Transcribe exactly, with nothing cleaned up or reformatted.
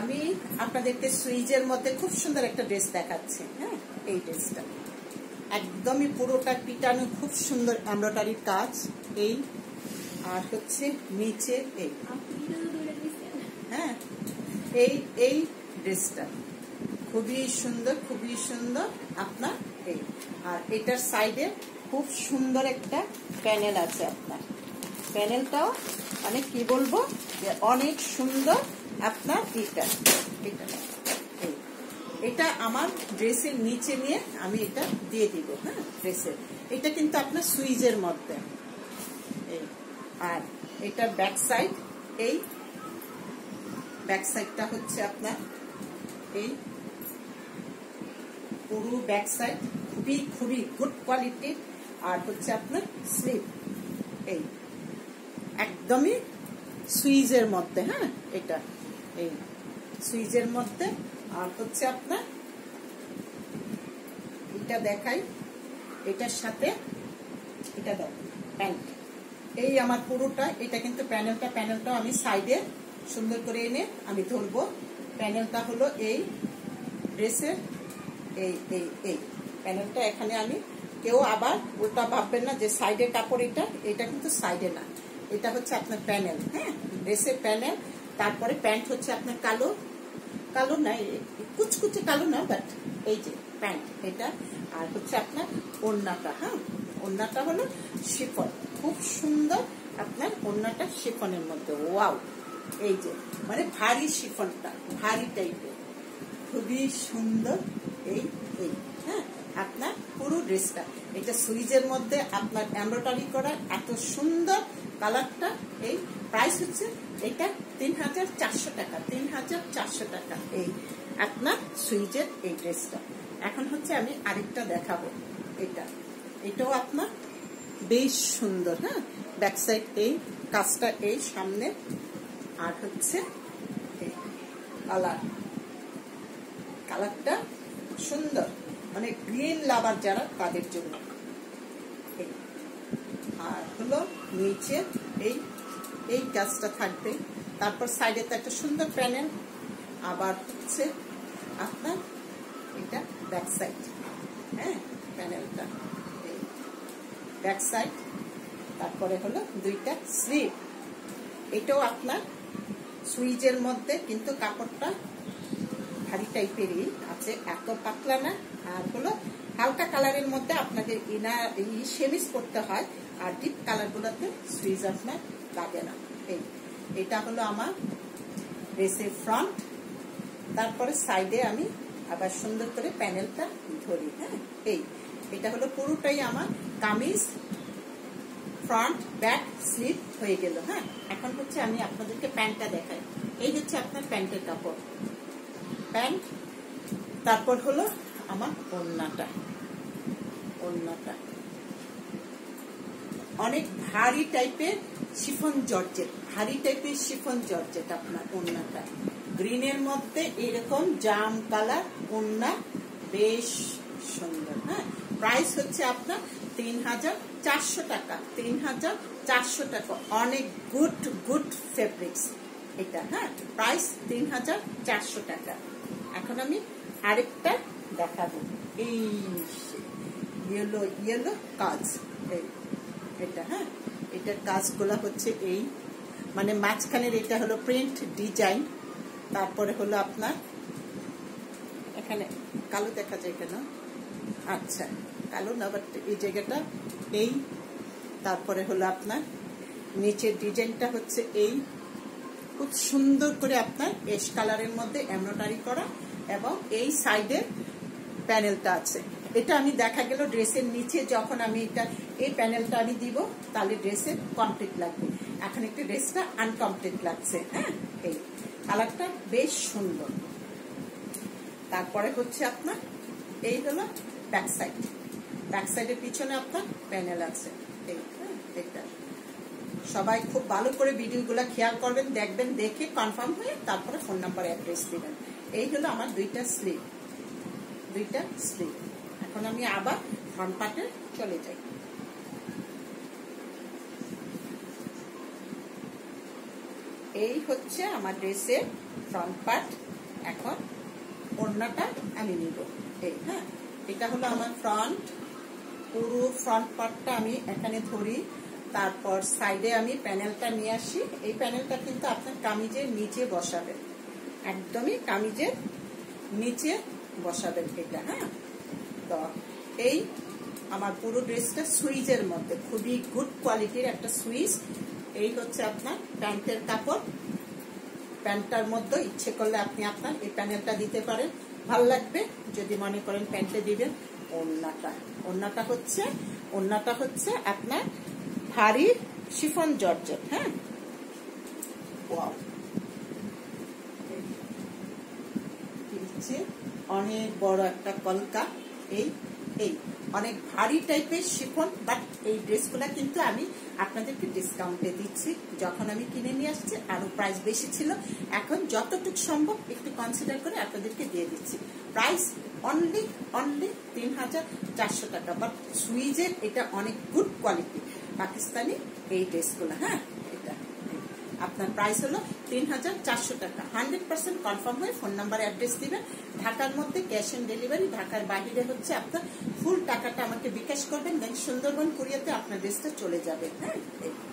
আমি আপনাদেরকে সুইজের মধ্যে খুব সুন্দর একটা ড্রেস দেখাচ্ছি। হ্যাঁ, এই ড্রেসটা একদমই পুরোটা পিটানো, খুব সুন্দর এমব্রয়ডারির কাজ। এই আর হচ্ছে নিচে এই, হ্যাঁ এই এই ড্রেসটা খুবই সুন্দর, খুবই সুন্দর আপনার। এই আর এটার সাইডে খুব সুন্দর একটা প্যানেল আছে আপনার। প্যানেলটাও মানে কি বলবো যে অনেক সুন্দর আপনার। এটা এটা এই এটা আমার ড্রেসের নিচে নিয়ে আমি এটা দিয়ে দিব। হ্যাঁ, ড্রেসের এটা কিন্তু আপনার সুইজের মধ্যে। এই আর এটা ব্যাক সাইড, এই ব্যাক সাইডটা হচ্ছে আপনার এই পুরো ব্যাক সাইড খুবই খুবই গুড কোয়ালিটির। আর হচ্ছে আপনার স্লিভ এই একদমই সুইজের মধ্যে। হ্যাঁ, এটা এই সুইজের মধ্যে। আর হচ্ছে আপনার এটা দেখাই, এটার সাথে এটা দেখ প্যান্ট। এই আমার পুরোটা এটা কিন্তু প্যানেলটা প্যানেলটা আমি সাইডে সুন্দর করে এনে আমি ধরবো। প্যানেলটা হলো এই ড্রেসের এই এই এই প্যানেলটা। এখানে আমি কেউ আবার উল্টা ভাববেন না যে সাইডে কাপড়, এটা এটা কিন্তু সাইডে না, এটা হচ্ছে আপনার প্যানেল। হ্যাঁ, ড্রেসের প্যানেল। তারপরে প্যান্ট হচ্ছে আপনার কালো কালো না, কুচকুচে কালো না, বাট এই যে প্যান্ট এটা। আর হচ্ছে আপনার ওড়নাটা। হ্যাঁ, ওড়নাটা হলো শিফন, খুব সুন্দর আপনার ওড়নাটা শিফনের মধ্যে। ওয়াও, এই যে মানে ভারী শিফনটা, ভারী টাইপের, খুবই সুন্দর। এই এই হ্যাঁ আপনার পুরো ড্রেসটা এটা সুইজের মধ্যে আপনার এমব্রয়ডারি করা, এত সুন্দর কালারটা। এই প্রাইস হচ্ছে এটা তিন হাজার চারশো টাকা, তিন হাজার চারশো টাকা এই আপনার সুইজের এই ড্রেসটা। এখন হচ্ছে আমি আরেকটা দেখাবো। এটা এটাও আপনার বেশ সুন্দর। হ্যাঁ, ব্যাক সাইড এই কাজটা এই সামনে। আর হচ্ছে কালার কালারটা সুন্দর, মানে গ্রিন লাভার যারা তাদের জন্য। আর হলো নিচে এই এই কাজটা থাকবে। তারপর সাইডে তো একটা সুন্দর প্যানেল। আবার হচ্ছে আপনার এটা ব্যাক সাইড। হ্যাঁ, প্যানেলটা এই ব্যাক সাইড। তারপরে হলো দুইটা স্লিভ। এটাও আপনার সুইজের মধ্যে, কিন্তু কাপড়টা ভারী টাইপেরই আছে, এত পাতলা না। আর হলো হালকা কালারের মধ্যে আপনাদের ইনার সেমিজ করতে হয়, আর ডিপ কালার গুলোতে সুইজ আপনার লাগে না। এই এটা হলো আমার ড্রেসের ফ্রন্ট। তারপরে সাইডে আমি আবার সুন্দর করে প্যানেলটা ধরি। হ্যাঁ, এই এটা হলো পুরোটাই আমার কামিজ, ফ্রন্ট ব্যাক স্লিভ হয়ে গেল। হ্যাঁ, এখন হচ্ছে আমি আপনাদেরকে প্যান্টটা দেখাই। এই হচ্ছে আপনার প্যান্টের কাপড়, প্যান্ট। তারপর হলো আমার ওড়নাটা। ওড়নাটা অনেক ভারী টাইপের শিফন জর্জেট, ভারী টাইপের শিফন জর্জেট আপনার ওড়নাটা। গ্রিনের মধ্যে এরকম জাম কালার ওড়না, বেশ সুন্দর। হ্যাঁ, প্রাইস হচ্ছে আপনার তিন হাজার চারশো টাকা, তিন হাজার চারশো টাকা। অনেক গুড গুড ফেব্রিক্স এটা। হ্যাঁ, প্রাইস তিন হাজার চারশো টাকা। এখন আমি আরেকটা দেখাবো। এই ইয়েলো ইয়েলো কাজ এই এটা। হ্যাঁ, এটার কাজগুলো হচ্ছে এই মানে মাঝখানের এটা হলো প্রিন্ট ডিজাইন। তারপরে হলো আপনার এখানে কালো দেখা যায় কেন? আচ্ছা, কালো না, বাট এই জায়গাটা এই। তারপরে হলো আপনার নিচের ডিজাইনটা হচ্ছে এই, খুব সুন্দর করে আপনার এশ কালারের মধ্যে এমব্রয়ডারি করা, এবং এই সাইডে প্যানেলটা আছে। এটা আমি দেখা গেল ড্রেসের নিচে যখন আমি এটা এই প্যানেলটা আমি দিব, তাহলে ড্রেসের কমপ্লিট লাগবে। এখন একটু ড্রেসটা আনকমপ্লিট লাগছে। হ্যাঁ, এই কালারটা বেশ সুন্দর। তারপরে হচ্ছে আপনার এই হলো ব্যাক সাইড। ব্যাক সাইডের পিছনে আপনার প্যানেল আছে। এই এটা সবাই খুব ভালো করে ভিডিওগুলো খেয়াল করবেন, দেখবেন, দেখে কনফার্ম হয়ে তারপরে ফোন নাম্বার অ্যাড্রেস দিবেন। এই হলো আমার দুইটা স্লিভ, দুইটা স্লিভ। এখন আমি আবার ফ্রন্ট পার্টে চলে যাই। এই হচ্ছে আমার ড্রেসের ফ্রন্ট পার্ট। এখন ওড়নাটা আমি নিব। এই হ্যাঁ, এটা হলো আমার ফ্রন্ট। পুরো ফ্রন্ট পার্টটা আমি এখানে ধরি, তারপর সাইডে আমি প্যানেলটা নিয়ে আসি। এই প্যানেলটা কিন্তু আপনার কামিজের নিচে বসাবেন, একদমই কামিজের নিচে বসাবেন এটা। হ্যাঁ, তো এই আমার পুরো ড্রেসটা সুইজের মধ্যে, খুবই গুড কোয়ালিটির একটা সুইজ। এই হচ্ছে আপনার প্যান্টের কাপড়। প্যান্টটার মধ্যে ইচ্ছে করলে আপনি আপনার এই প্যানেলটা দিতে পারেন, ভাল লাগবে। যদি মনে করেন প্যান্টে দিবেন। ওড়নাটা ওড়নাটা হচ্ছে ওড়নাটা হচ্ছে আপনার ভারী শিফন জর্জেট। হ্যাঁ, ওয়াও, অনেক বড় একটা কলকা। এই এই অনেক ভারী টাইপের শিফন, বাট এই ড্রেসগুলা কিন্তু আমি আপনাদেরকে ডিসকাউন্টে দিচ্ছি। যখন আমি কিনে নিয়ে আসছি আরো প্রাইস বেশি ছিল, এখন যতটুকু সম্ভব একটু কনসিডার করে আপনাদেরকে দিয়ে দিচ্ছি। প্রাইস অনলি অনলি তিন হাজার চারশো টাকা। বাট সুইজের এটা অনেক গুড কোয়ালিটি পাকিস্তানি এই ড্রেসগুলো। হ্যাঁ, এটা আপনার প্রাইস হলো তিন হাজার চারশো টাকা। হান্ড্রেড পার্সেন্ট কনফার্ম হয়ে ফোন নাম্বার অ্যাড্রেস দিবেন। ঢাকার মধ্যে ক্যাশ অন ডেলিভারি, ঢাকার বাইরে হচ্ছে আপনার ফুল টাকাটা আমাকে বিকাশ করবেন, দেন সুন্দরবন কুরিয়াতে আপনার ড্রেসটা চলে যাবে। হ্যাঁ।